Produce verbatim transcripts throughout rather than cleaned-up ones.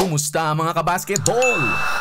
Kumusta mga kabasketball?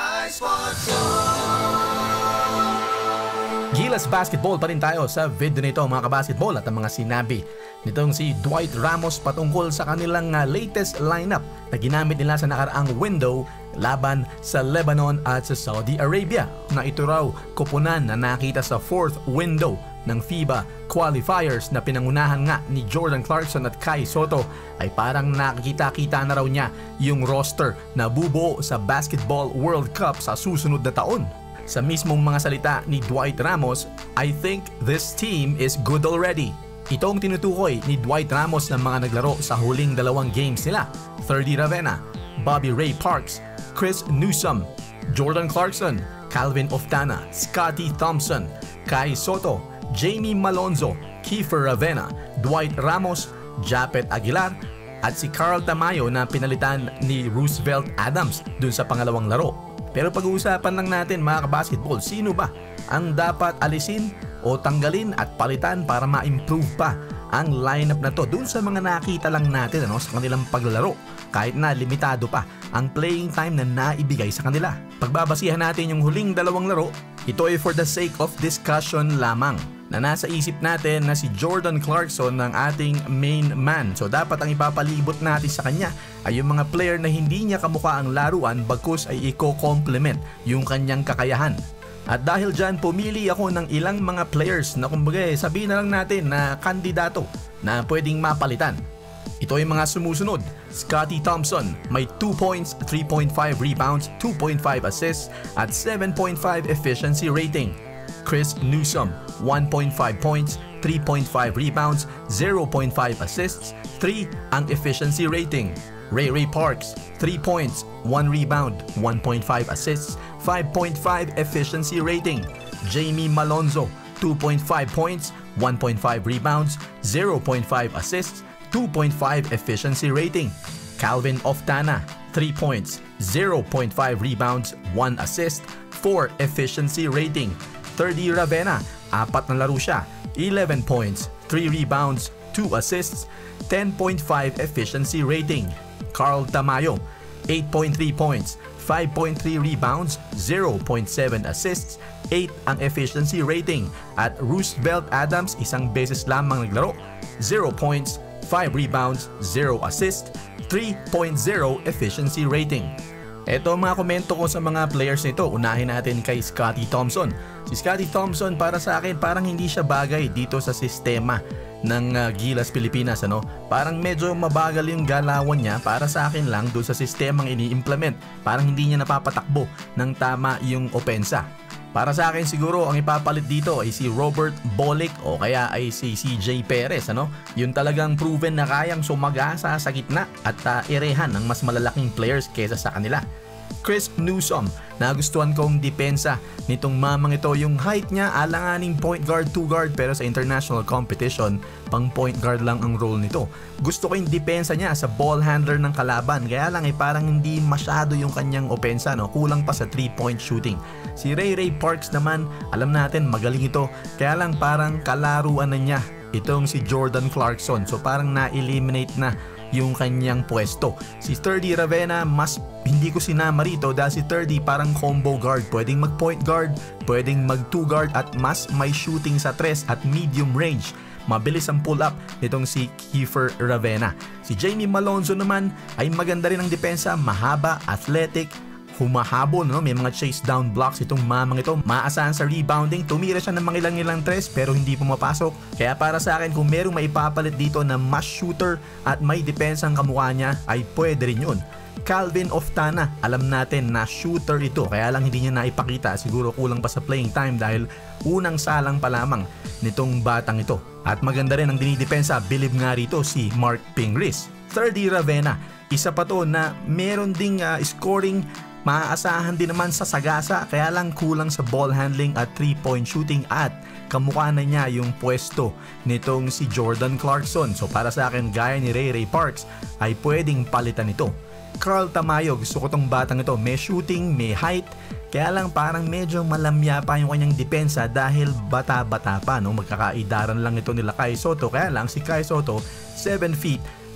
Gilas basketball pa rin tayo sa video nito mga kabasketball at ang mga sinabi nitong si Dwight Ramos patungkol sa kanilang latest lineup na ginamit nila sa nakaraang window laban sa Lebanon at sa Saudi Arabia, na ito raw kupunan na nakita sa fourth window ng FIBA qualifiers na pinangunahan nga ni Jordan Clarkson at Kai Sotto, ay parang nakikita-kita na raw niya yung roster na bubuo sa Basketball World Cup sa susunod na taon. Sa mismong mga salita ni Dwight Ramos, "I think this team is good already." Itong tinutukoy ni Dwight Ramos ng mga naglaro sa huling dalawang games nila: Thirdy Ravenna, Bobby Ray Parks, Chris Newsome, Jordan Clarkson, Calvin Oftana, Scotty Thompson, Kai Sotto, Jamie Malonzo, Kiefer Ravenna, Dwight Ramos, Japet Aguilar at si Carl Tamayo na pinalitan ni Roosevelt Adams dun sa pangalawang laro. Pero pag-uusapan lang natin mga kabasketball, sino ba ang dapat alisin o tanggalin at palitan para ma-improve pa ang lineup na to dun sa mga nakita lang natin ano, sa kanilang paglalaro, kahit na limitado pa ang playing time na naibigay sa kanila. Pagbabasihan natin yung huling dalawang laro, ito ay for the sake of discussion lamang, na nasa isip natin na si Jordan Clarkson ng ating main man. So dapat ang ipapalibot natin sa kanya ay yung mga player na hindi niya kamukha ang laruan bagkus ay i-complement yung kanyang kakayahan. At dahil dyan, pumili ako ng ilang mga players na kumbaga sabihin na lang natin na kandidato na pwedeng mapalitan. Ito ay mga sumusunod: Scotty Thompson, may two points, three point five rebounds, two point five assists at seven point five efficiency rating. Chris Newsome, one point five points, three point five rebounds, zero point five assists, three ang efficiency rating. Ray Ray Parks, three points, one rebound, one point five assists, five point five efficiency rating. Jamie Malonzo, two point five points, one point five rebounds, zero point five assists, two point five efficiency rating. Calvin Oftana, three points, zero point five rebounds, one assist, four efficiency rating. Thirdy Ravenna, apat na laro siya, eleven points, three rebounds, two assists, ten point five efficiency rating. Carl Tamayo, eight point three points, five point three rebounds, zero point seven assists, eight ang efficiency rating. At Roosevelt Adams, isang beses lamang naglaro, zero points, five rebounds, zero assists, three point zero efficiency rating. Ito mga komento ko sa mga players nito. Unahin natin kay Scotty Thompson. Si Scotty Thompson para sa akin parang hindi siya bagay dito sa sistema ng uh, Gilas Pilipinas ano. Parang medyo mabagal yung galawan niya para sa akin lang doon sa sistemang ini-implement. Parang hindi niya napapatakbo ng tama yung opensa. Para sa akin siguro ang ipapalit dito ay si Robert Bolick o kaya ay si C J Perez ano. Yun talagang proven na kayang sumagasa sa gitna at uh, irehan ng mas malalaking players kesa sa kanila. Chris Newsome, nagustuhan kong depensa nitong mamang ito. Yung height niya alanganing point guard, two guard, pero sa international competition pang point guard lang ang role nito. Gusto ko yung depensa niya sa ball handler ng kalaban, kaya lang ay parang hindi masyado yung kanyang opensa no? Kulang pa sa three point shooting. Si Ray Ray Parks naman, alam natin magaling ito, kaya lang parang kalaruan na niya itong si Jordan Clarkson, so parang na-eliminate na yung kanyang pwesto. Si Thirdy Ravenna, mas hindi ko sinama rito dahil si Thirdy parang combo guard, pwedeng mag point guard, pwedeng mag two guard at mas may shooting sa tres at medium range. Mabilis ang pull up nitong si Kiefer Ravenna. Si Jamie Malonzo naman ay maganda rin ang depensa, mahaba, athletic, humahabol, no? May mga chase down blocks itong mamang ito. Maasahan sa rebounding, tumira siya ng mga ilang-ilang tres pero hindi pumapasok. Kaya para sa akin, kung merong maipapalit dito na mas shooter at may depensang kamukha niya, ay pwede rin yun. Calvin Oftana, alam natin na shooter ito, kaya lang hindi niya naipakita. Siguro kulang pa sa playing time dahil unang salang pa lamang nitong batang ito. At maganda rin ang dinidepensa, bilib nga rito si Mark Pingris. Thirdy Ravenna, isa pa to na meron ding uh, scoring, maaasahan din naman sa sagasa, kaya lang kulang sa ball handling at three point shooting at kamukha na niya yung pwesto nitong si Jordan Clarkson. So para sa akin, gaya ni Ray Ray Parks ay pwedeng palitan ito. Carl Tamayo, gusto ko tong batang ito, may shooting, may height, kaya lang parang medyo malamya pa yung kanyang depensa dahil bata-bata pa no? Magkakaidaran lang ito nila Kai Sotto, kaya lang si Kai Sotto seven feet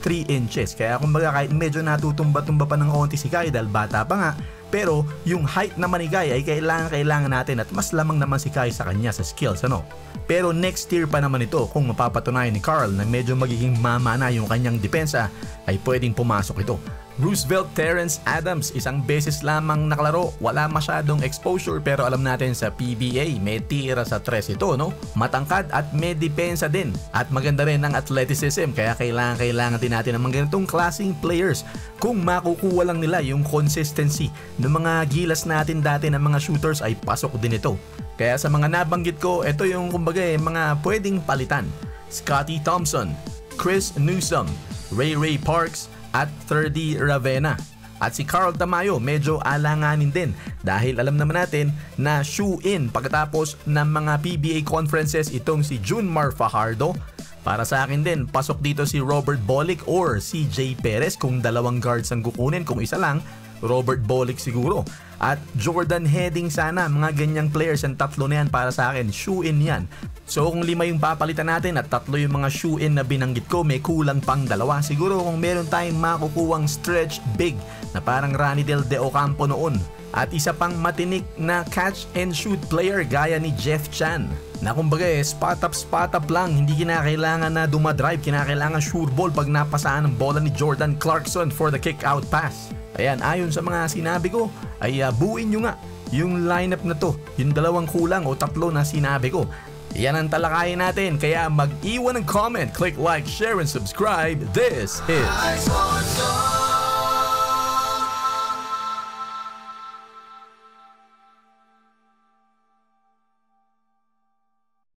three inches. Kaya kumbaga kahit medyo natutumba-tumba pa ng konti si Kai dahil bata pa nga, pero yung height naman ni Kai ay kailangan-kailangan natin at mas lamang naman si Kai sa kanya sa skills, ano? Pero next year pa naman ito kung mapapatunayan ni Carl na medyo magiging mama na yung kanyang depensa ay pwedeng pumasok ito. Roosevelt Terrence Adams, isang beses lamang nakalaro, wala masyadong exposure pero alam natin sa P B A may tira sa tres ito, no? Matangkad at may depensa din at maganda rin ang athleticism kaya kailangan kailangan din natin ng mga ganitong klaseng players kung makukuha lang nila yung consistency ng mga gilas natin dati ng mga shooters ay pasok din ito. Kaya sa mga nabanggit ko, ito yung kumbaga eh, mga pwedeng palitan. Scotty Thompson, Chris Newsom, Ray Ray Parks at Thirdy Ravenna. At si Carl Tamayo medyo alanganin din dahil alam naman natin na shoe-in pagkatapos ng mga P B A conferences itong si Junmar Fajardo. Para sa akin din, pasok dito si Robert Bolick or C J Perez kung dalawang guards ang kukunin. Kung isa lang, Robert Bolick siguro. At Jordan Heading sana, mga ganyang players ang tatlo na yan para sa akin, shoe-in yan. So kung lima yung papalitan natin at tatlo yung mga shoe-in na binanggit ko, may kulang pang dalawa. Siguro kung meron tayong makukuwang stretch big na parang Ranidel De Ocampo noon. At isa pang matinik na catch and shoot player gaya ni Jeff Chan. Na kumbaga eh, spot up spot up lang, hindi kinakailangan na dumadrive, kinakailangan sure ball pag napasaan ng bola ni Jordan Clarkson for the kick out pass. Ayan, ayon sa mga sinabi ko, ay uh, buuin nyo nga yung lineup na to, yung dalawang kulang o tatlo na sinabi ko. Yan ang talakayin natin, kaya mag-iwan ng comment, click like, share, and subscribe. This is iSportZone!